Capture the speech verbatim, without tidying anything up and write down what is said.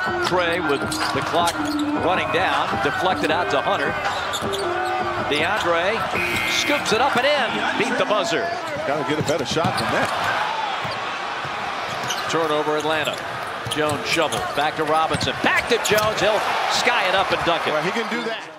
Trey with the clock running down, deflected out to Hunter. DeAndre scoops it up and in, beat the buzzer. Got to get a better shot than that. Turnover Atlanta. Jones shovel back to Robinson, back to Jones. He'll sky it up and dunk it. Well, he can do that.